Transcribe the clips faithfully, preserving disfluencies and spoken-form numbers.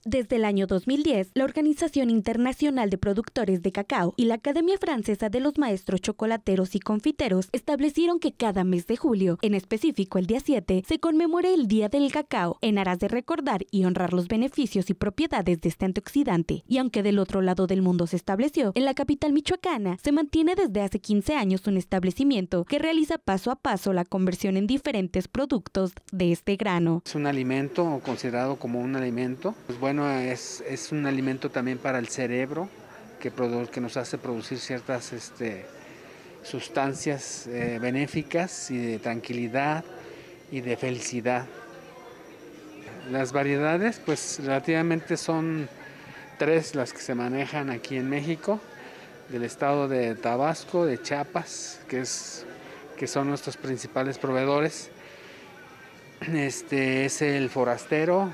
Desde el año dos mil diez, la Organización Internacional de Productores de Cacao y la Academia Francesa de los Maestros Chocolateros y Confiteros establecieron que cada mes de julio, en específico el día siete, se conmemore el Día del Cacao, en aras de recordar y honrar los beneficios y propiedades de este antioxidante. Y aunque del otro lado del mundo se estableció, en la capital michoacana se mantiene desde hace quince años un establecimiento que realiza paso a paso la conversión en diferentes productos de este grano. Es un alimento considerado como un alimento, pues bueno, es, es un alimento también para el cerebro que, produ que nos hace producir ciertas este, sustancias eh, benéficas y de tranquilidad y de felicidad. Las variedades pues relativamente son tres las que se manejan aquí en México, del estado de Tabasco, de Chiapas, que, es, que son nuestros principales proveedores. Este es el forastero,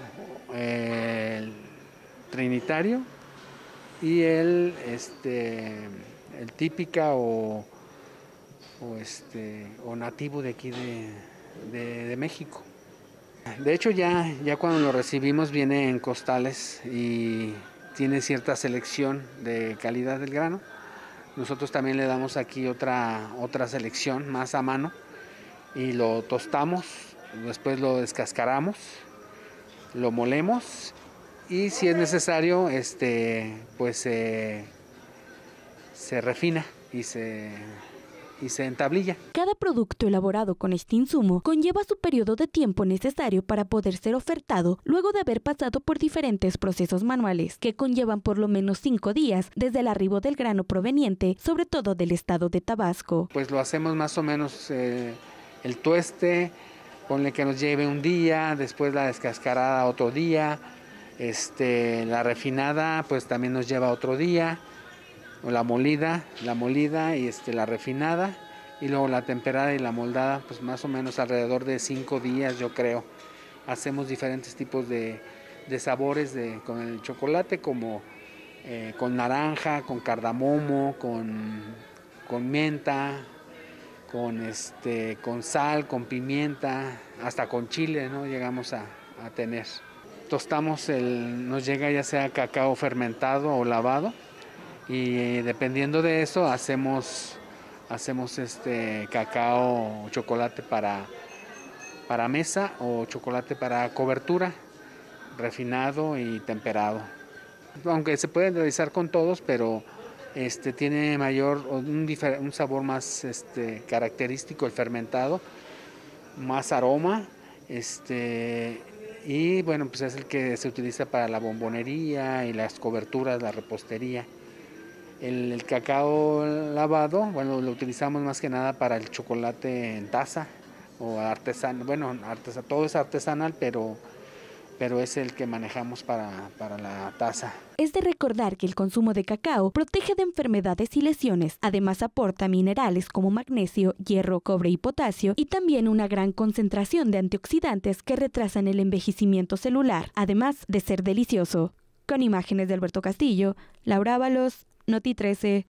el trinitario y el, este, el típica o, o, este, o nativo de aquí de, de, de México. De hecho ya, ya cuando lo recibimos viene en costales y tiene cierta selección de calidad del grano. Nosotros también le damos aquí otra, otra selección más a mano y lo tostamos, después lo descascaramos, lo molemos y si es necesario este, pues eh, se refina y se... y se entablilla. Cada producto elaborado con este insumo conlleva su periodo de tiempo necesario para poder ser ofertado luego de haber pasado por diferentes procesos manuales que conllevan por lo menos cinco días desde el arribo del grano proveniente, sobre todo del estado de Tabasco. Pues lo hacemos más o menos eh, el tueste, ponle que nos lleve un día, después la descascarada otro día, este, la refinada pues también nos lleva otro día, o la molida, la molida y este, la refinada, y luego la temperada y la moldada, pues más o menos alrededor de cinco días yo creo. Hacemos diferentes tipos de, de sabores de, con el chocolate, como eh, con naranja, con cardamomo, con, con menta, con, este, con sal, con pimienta, hasta con chile, ¿no? Llegamos a, a tener. Tostamos, el, nos llega ya sea cacao fermentado o lavado, y dependiendo de eso hacemos, hacemos este cacao o chocolate para, para mesa o chocolate para cobertura, refinado y temperado. Aunque se puede realizar con todos, pero este, tiene mayor, un, un sabor más este, característico el fermentado, más aroma, este, y bueno, pues es el que se utiliza para la bombonería y las coberturas, la repostería. El, el cacao lavado, bueno, lo utilizamos más que nada para el chocolate en taza o artesanal. Bueno, artesa, todo es artesanal, pero, pero es el que manejamos para, para la taza. Es de recordar que el consumo de cacao protege de enfermedades y lesiones. Además aporta minerales como magnesio, hierro, cobre y potasio, y también una gran concentración de antioxidantes que retrasan el envejecimiento celular, además de ser delicioso. Con imágenes de Alberto Castillo, Laura Ábalos, Noti trece.